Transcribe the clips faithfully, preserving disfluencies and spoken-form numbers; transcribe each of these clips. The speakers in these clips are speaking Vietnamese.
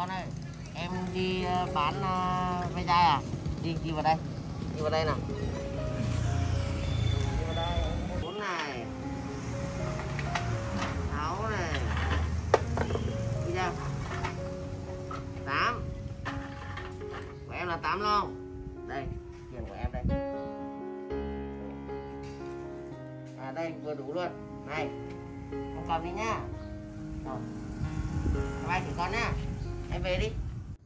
con ơi, em đi bán uh, ve chai à? Đi đi vào đây, đi vào đây nào. Đi vào đây, bốn này, sáu này, đi ra, tám. Của em là tám luôn. Đây, tiền của em đây. À đây vừa đủ luôn. Này, em cầm đi nhá. Rồi. Bye bye chị con nhá. Em về đi.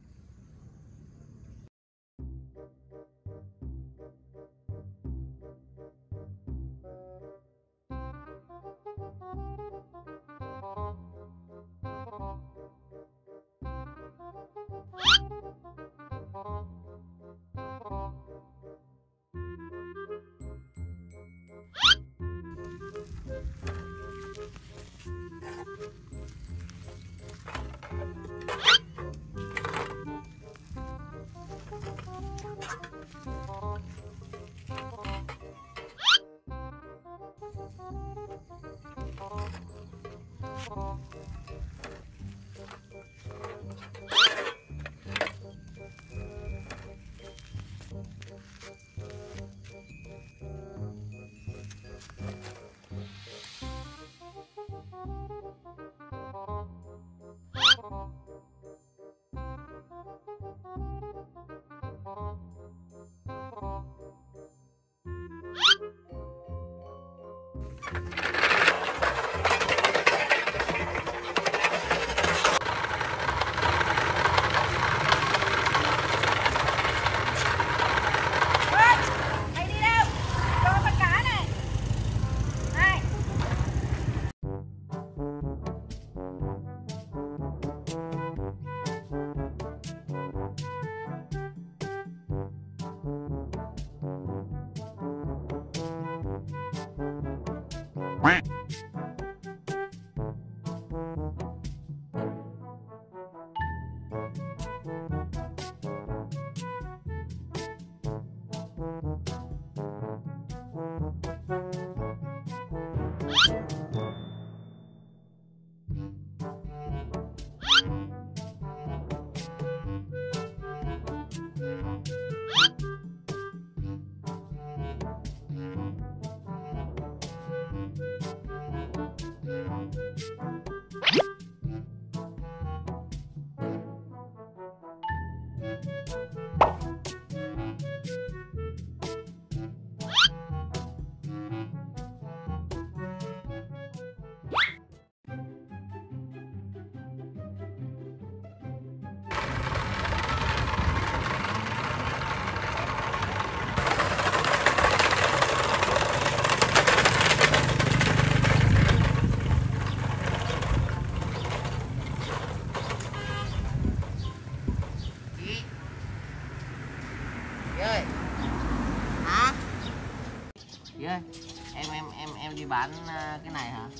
Chị ơi, em em em em đi bán cái này hả?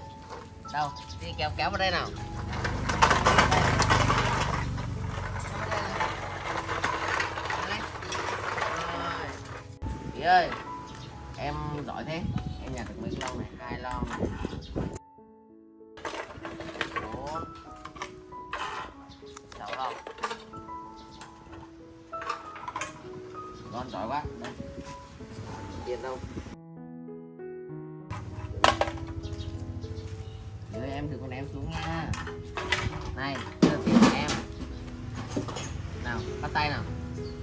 Đâu, đi kéo kéo vào đây nào. Chị ơi, em giỏi thế, em nhặt được mấy cái lon này, hai lon này, bốn, sáu lon. Con giỏi quá. Đây. Tiền đâu? Rồi em thử con em xuống nha. Này, đây là tiền của em. Nào, bắt tay nào.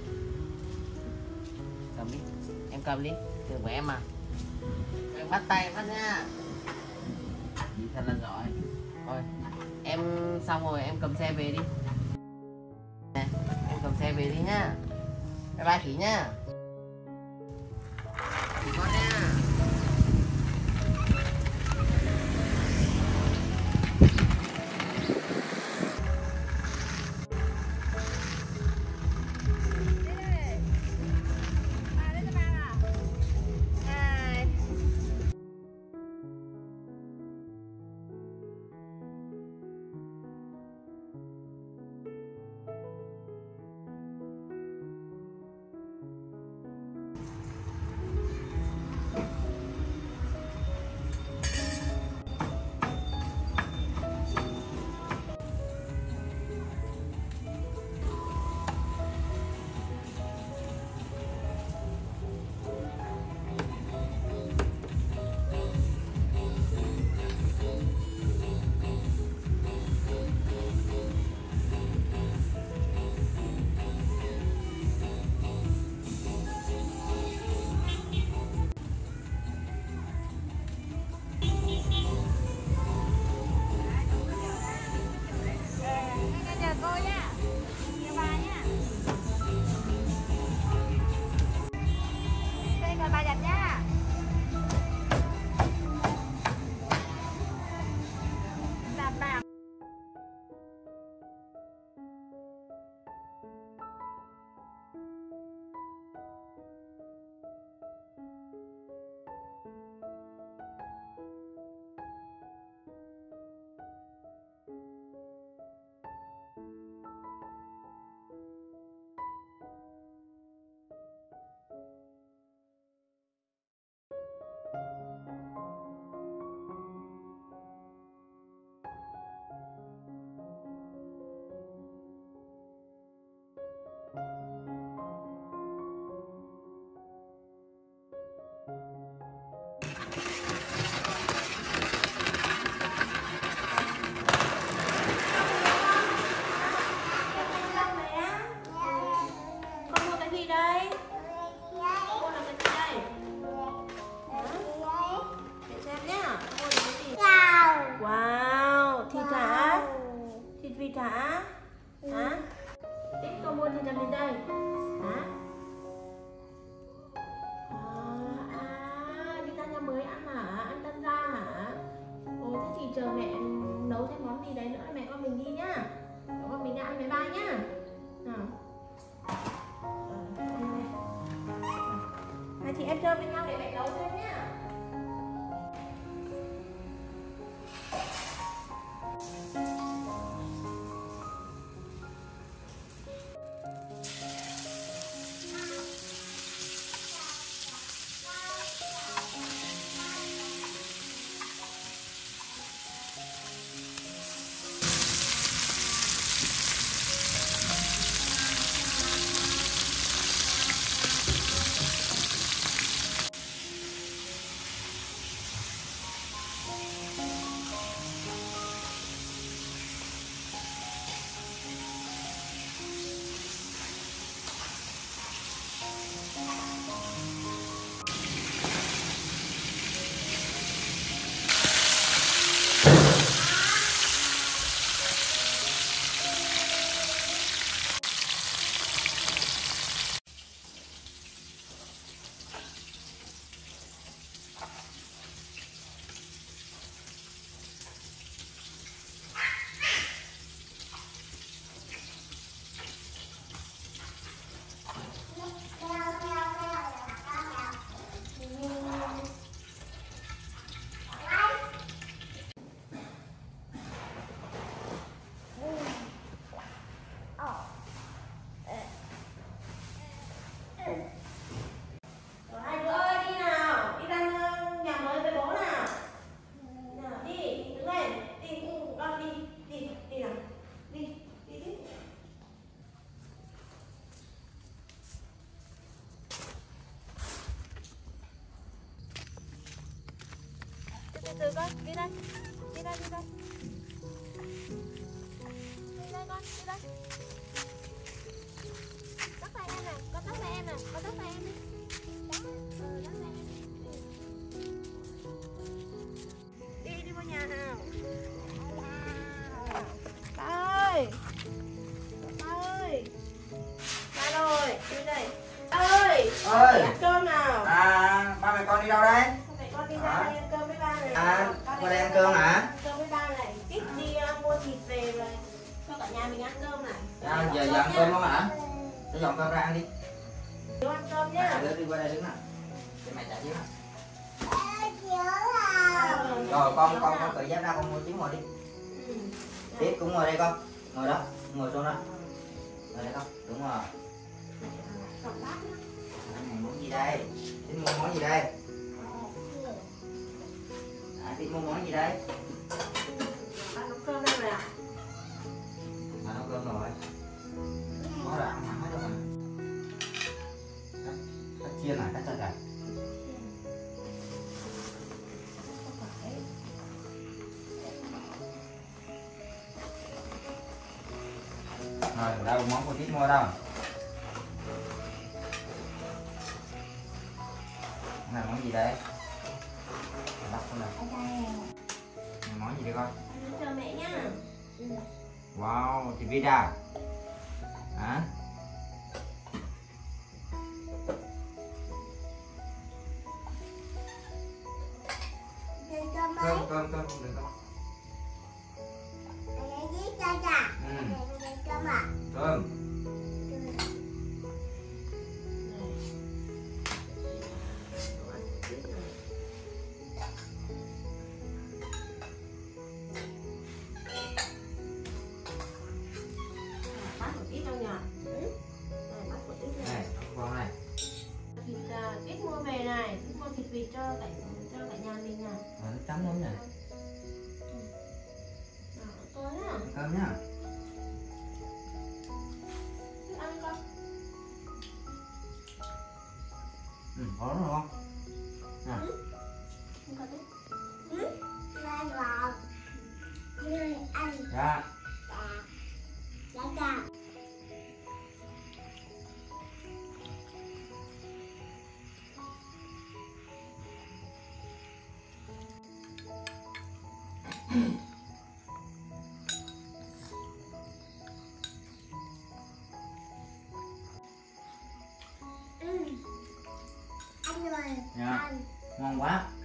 Cầm đi, em cầm đi, tiền của em mà. Em bắt tay, bắt nha. Chị thật là giỏi. Thôi, em xong rồi em cầm xe về đi. Nè, em cầm xe về đi nhá. Bye bye chị nhá. Chị con nha. cái gì đây? Mua là cái gì đây? Hả? Để xem nhá. Mua là cái gì? Wow, thịt hả? Thịt vịt hả? Hả? Thích con mua thịt làm gì đây? Hả? À, à, đi ra nhà mới ăn hả? Ăn tân gia hả? Ồ, thế thì chờ mẹ nấu thêm món gì đấy nữa mẹ con mình đi nhá. Mẹ con mình đi ăn bye bye nhá. Nào. Này thì em chơi với nhau để mẹ nấu thêm nhá. Từ từ con, đi đây. Đi đây, đi đây. Đi đây con, đi đây. Tóc tay em nè, con tóc tay em nè, con tóc tay em đi. Đó, ừ, tóc tay em đi. Đi, đi vào nhà nào. Ba ơi. Ba ơi. Ba rồi, đi đây. Ba ơi. Ơi. Ăn cơm nào. À, ba mẹ con đi đâu đấy? Mẹ con đi ra đây ăn cơm với ba này. À, qua đây ăn cơm hả? Ăn cơm với ba này. Ít đi uh, mua thịt về rồi cho cả nhà mình ăn cơm này. À, giờ giờ ăn cơm luôn hả? Để dọn cơm ra ăn đi. Vô ăn cơm nhá. À, đi qua đây đứng nè. Để mẹ trả chiếc nè. Rồi con con con tự dép ra con mua chiếc ngồi đi. Ừ. Tiếp cũng ngồi đây con. Ngồi đó, ngồi xuống đó. Ngồi đây con, đúng rồi. Này muốn gì đây? Tiếp mua món gì đây? À, tiếp mua món gì đây? Ba nấu cơm đây rồi ạ. Ba nấu cơm rồi. Có rồi ăn mặn hết rồi mà. Cắt, cắt chiên này, cắt cho gà. Rồi, đâu món của Tít mua đâu? Này món gì đây? Đắp con này. Món gì đây con? Chờ mẹ nhá. Wow, thịt vịt à? Hả? Cơm, cơm, cơm, không được không? Ừ. Cơm. Bát của Tít đâu nhỉ? Đây, bát của Tít này. Này, con này. Thịt uh, Tít mua về này, Tít mua thịt vịt cho cả cho cả nhà mình này. À, nó trắng lắm nè. Có nhá. Ăn cơm nhá. Ăn con. Ừ, có đúng không? Nè. Ừ. Không cần đấy. Ừ. Dạ. Ừ. Anh rồi. Dạ. Anh. Ngon quá.